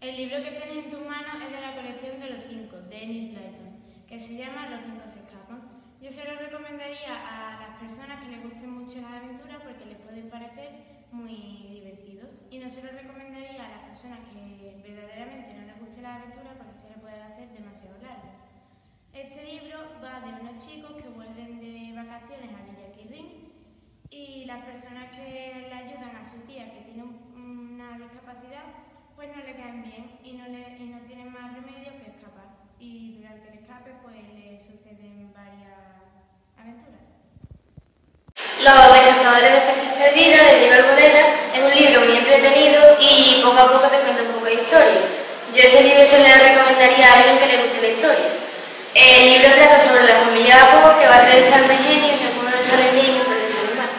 El libro que tienes en tus manos es de la colección de los 5, de Enid Blyton, que se llama Los 5 se escapan. Yo se lo recomendaría a las personas que les gusten mucho las aventuras porque les pueden parecer muy divertidos. Y no se lo recomendaría a las personas que verdaderamente no les guste las aventuras porque se les puede hacer demasiado largo. Este libro va de unos chicos que vuelven de vacaciones a Villa Quirrín y las personas que le ayudan a su tía que tiene una discapacidad pues no le caen bien y no tienen más remedio que escapar. Y durante el escape pues le suceden varias aventuras. Los Cazadores de Peces Perdidos, de Diego Arboleda, es un libro muy entretenido y poco a poco te cuenta un poco de historia. Yo este libro se lo recomendaría a alguien que le guste la historia. El libro trata sobre la familia Apo que va a realizar ingenios y algunos le salen bien y otros le salen mal.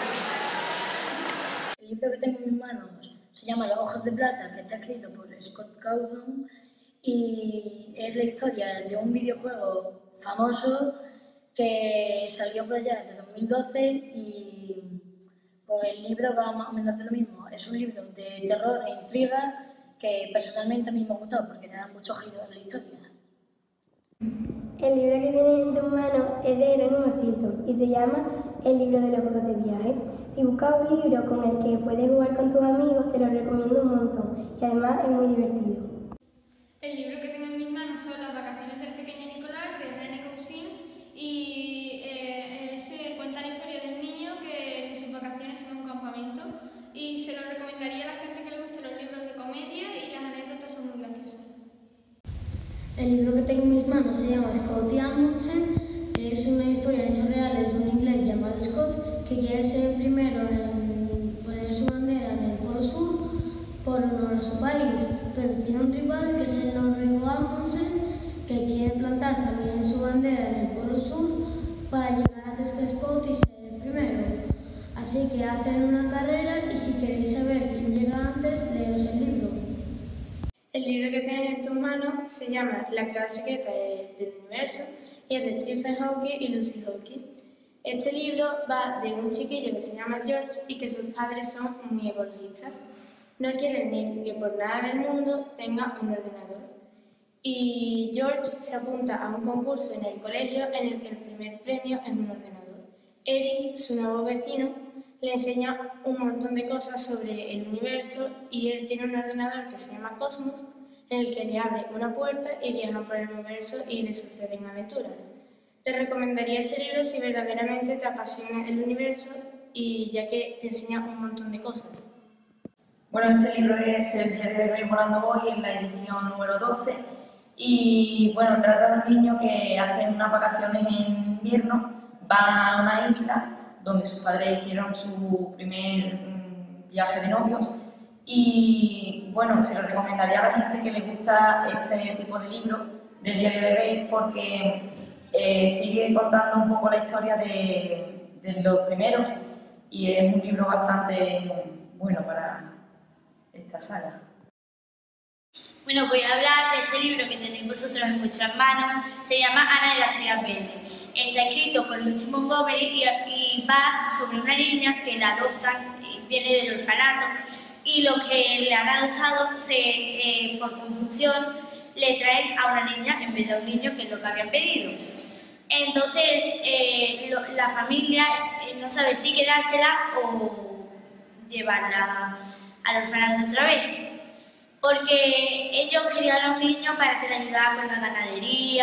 El libro que tengo en mis manos se llama Las hojas de plata, que está escrito por Scott Cawthon y es la historia de un videojuego famoso que salió por allá en 2012 y pues el libro va más o menos de lo mismo. Es un libro de terror e intriga que personalmente a mí me ha gustado porque te da mucho giro en la historia. El libro que tienes en tus manos es de Jerónimo Stilton y se llama El libro de los juegos de viaje. Si buscas un libro con el que puedes jugar con tus amigos, te lo recomiendo un montón y además es muy divertido. El libro que tengo en mis manos son Las vacaciones del pequeño Nicolás, de René Cousin, y se cuenta la historia de un niño que en sus vacaciones se va a un campamento y se lo recomendaría a la gente que le gusten los libros de comedia y las anécdotas son muy graciosas. El libro que tengo en mis manos se llama Scott y Amundsen, es una historia en hechos reales de un inglés llamado Scott que quiere ser el primero en poner su bandera en el Polo Sur por honor a su país, pero tiene un rival que es el noruego Amundsen que quiere plantar también su bandera en el Polo Sur para llegar antes que Scott y ser el primero. Así que hacen una carrera y si queréis saber quién llega antes, leeros el libro. El libro que tienes en tus manos se llama La clave secreta del universo y es de Stephen Hawking y Lucy Hawking. Este libro va de un chiquillo que se llama George y que sus padres son muy ecologistas. No quieren ni que por nada del mundo tenga un ordenador. Y George se apunta a un concurso en el colegio en el que el primer premio es un ordenador. Eric, su nuevo vecino, le enseña un montón de cosas sobre el universo y él tiene un ordenador que se llama Cosmos en el que le abre una puerta y viajan por el universo y le suceden aventuras. Te recomendaría este libro si verdaderamente te apasiona el universo y ya que te enseña un montón de cosas. Bueno, este libro es El diario de Rey Volando Voy, en la edición número 12 y bueno, trata de un niño que hace unas vacaciones en invierno, va a una isla donde sus padres hicieron su primer viaje de novios y bueno, se lo recomendaría a la gente que le gusta este tipo de libro del diario de Rey porque sigue contando un poco la historia de los primeros y es un libro bastante bueno para esta saga. Bueno, voy a hablar de este libro que tenéis vosotros en vuestras manos. Se llama Ana de las Estrellas Verdes. Está escrito por Lucy Montgomery y va sobre una niña que la adoptan, viene del orfanato, y los que le han adoptado, por confusión, le traen a una niña en vez de a un niño, que es lo que habían pedido. Entonces, la familia no sabe si quedársela o llevarla al orfanato otra vez. Porque ellos querían a un niño para que le ayudara con la ganadería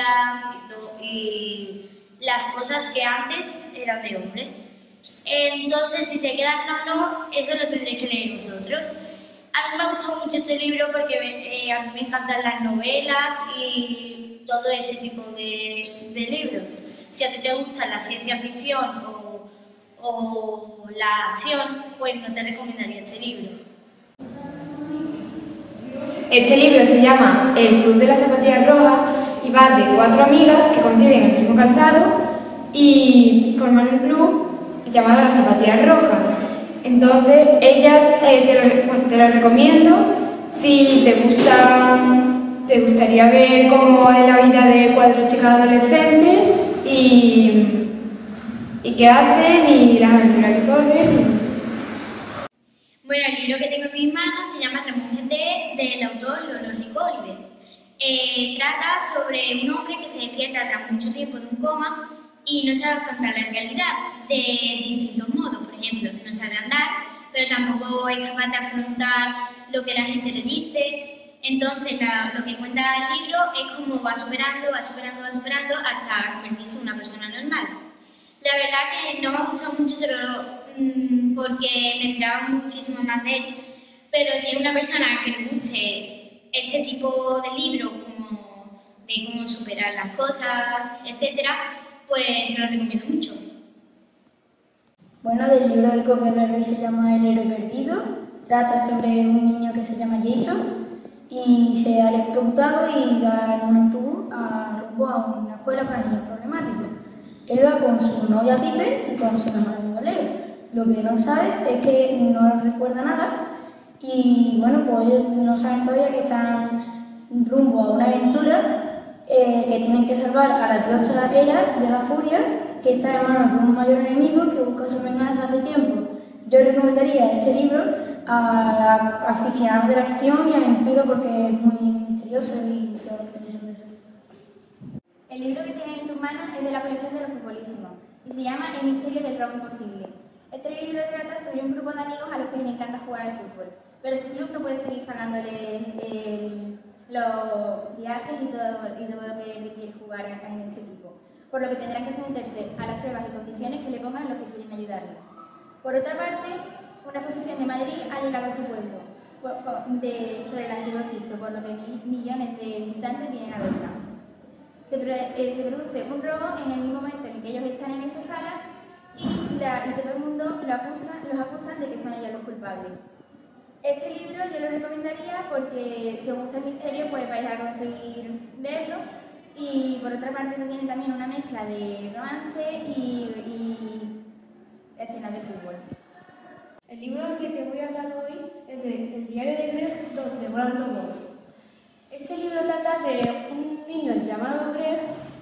y las cosas que antes eran de hombre. Entonces, si se quedan no, eso lo tendréis que leer vosotros. A mí me ha gustado mucho este libro porque a mí me encantan las novelas y todo ese tipo de libros. Si a ti te gusta la ciencia ficción o la acción, pues no te recomendaría este libro. Este libro se llama El Club de las Zapatillas Rojas y va de 4 amigas que coinciden en el mismo calzado y forman un club llamado Las Zapatillas Rojas. Entonces, ellas te lo recomiendo si te gustaría ver cómo es la vida de 4 chicas adolescentes y qué hacen y las aventuras que corren. Bueno, el libro que tengo en mis manos se llama Ramón GT, del autor Lolo Riccoli Oliver. Trata sobre un hombre que se despierta tras mucho tiempo de un coma y no sabe afrontar la realidad de distintos modos. Por ejemplo, no sabe andar, pero tampoco es capaz de afrontar lo que la gente le dice. Entonces, lo que cuenta el libro es cómo va superando hasta convertirse en una persona normal. La verdad que no me ha gustado mucho porque me esperaba muchísimo más de él, pero si es una persona que le guste este tipo de libros, como de cómo superar las cosas, etc., pues se lo recomiendo mucho. Bueno, del libro del que voy a hablar hoy se llama El héroe perdido. Trata sobre un niño que se llama Jason y se ha electrocutado y va en un autobús rumbo a una escuela para niños problemáticos. Él va con su novia Piper y con su mejor amigo Leo. Lo que no sabe es que no recuerda nada y bueno, pues ellos no saben todavía que están rumbo a una aventura que tienen que salvar a la diosa Hera de la furia, que está en manos de un mayor enemigo que busca su venganza hace tiempo. Yo recomendaría este libro a la aficionada de la acción y aventura porque es muy misterioso y todo lo que viene sobre eso. El libro que tienes en tus manos es de la colección de los futbolísimos y se llama El misterio del robo imposible. Este libro trata sobre un grupo de amigos a los que les encanta jugar al fútbol, pero su club no puede seguir pagándole los viajes y todo lo que requiere jugar en ese equipo, por lo que tendrán que someterse a las pruebas y condiciones que le pongan los que quieren ayudarle. Por otra parte, una exposición de Madrid ha llegado a su pueblo sobre el antiguo Egipto, por lo que millones de visitantes vienen a verla. Se produce un robo en el mismo momento en el que ellos están en esa sala y todo el mundo los acusan de que son ellos los culpables. Este libro yo lo recomendaría porque si os gusta el misterio pues vais a conseguir verlo, y por otra parte tiene también una mezcla de romance y escenas de fútbol. El libro del que te voy a hablar hoy es de El diario de Greg 12, Volando Bob. Este libro trata de un niño llamado Greg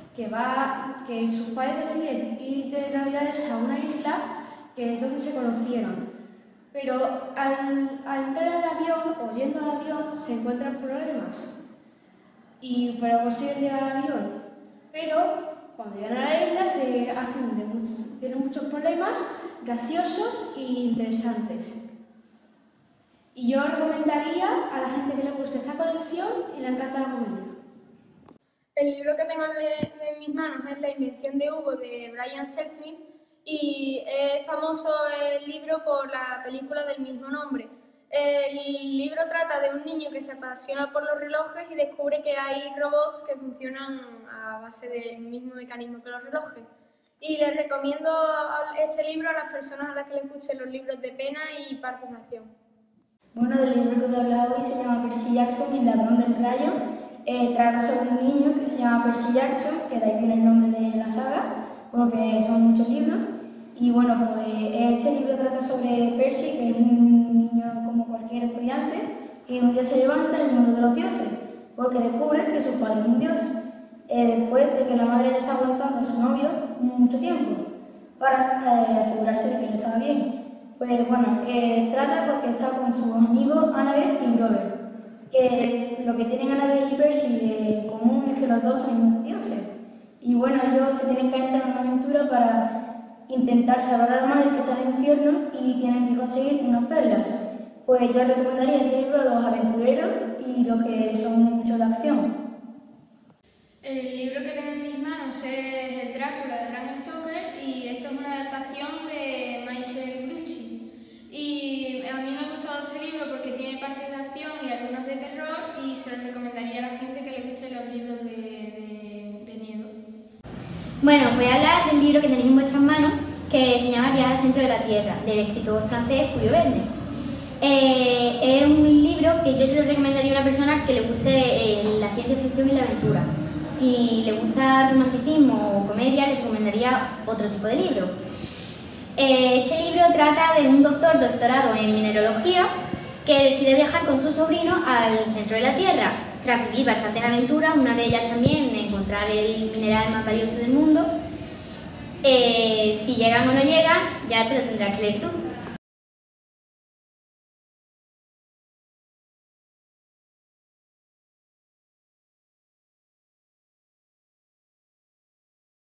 que sus padres deciden ir de Navidades a una isla que es donde se conocieron. Pero al entrar al avión o yendo al avión se encuentran problemas, pero consiguen llegar al avión. Pero cuando llegan a la isla tienen muchos problemas graciosos e interesantes. Y yo recomendaría a la gente que le guste esta colección y le encanta la comedia. El libro que tengo en mis manos es La invención de Hugo de Brian Selznick y es famoso el libro por la película del mismo nombre. El libro trata de un niño que se apasiona por los relojes y descubre que hay robots que funcionan a base del mismo mecanismo que los relojes. Y les recomiendo este libro a las personas a las que les gusten los libros de pena y partes de acción. Bueno, del libro que voy a hablar hoy se llama Percy Jackson, el ladrón del rayo. Trata sobre un niño que se llama Percy Jackson, que de ahí viene el nombre de la saga, porque son muchos libros. Y bueno, pues este libro trata sobre Percy, que es un niño como cualquier estudiante, que un día se levanta en el mundo de los dioses, porque descubre que su padre es un dios, después de que la madre le está aguantando a su novio mucho tiempo, para asegurarse de que él estaba bien. Pues bueno, trata porque está con sus amigos Annabeth y Grover. Lo que tienen Annabeth y Percy en común es que los dos son hijos de dioses. Y bueno, ellos se tienen que entrar en una aventura para intentar salvar a la madre que está en el infierno y tienen que conseguir unas perlas. Pues yo recomendaría este libro a los aventureros y los que son mucho de acción. El libro que tengo en mis manos es El Drácula de Bram Stoker y esto es una adaptación de Michael Grucci. Y a mí me ha gustado este libro porque tiene partes de acción y algunas de terror y se los recomendaría a la gente que le gusten los libros de miedo. Bueno, voy a hablar del libro que tenéis en vuestras manos, que se llama Viaje al centro de la Tierra, del escritor francés Julio Verne. Es un libro que yo se lo recomendaría a una persona que le guste la ciencia ficción y la aventura. Si le gusta romanticismo o comedia, le recomendaría otro tipo de libro. Este libro trata de un doctorado en mineralogía que decide viajar con su sobrino al centro de la Tierra, tras vivir bastantes aventuras, una de ellas también encontrar el mineral más valioso del mundo. Si llegan o no llegan, ya te lo tendrás que leer tú.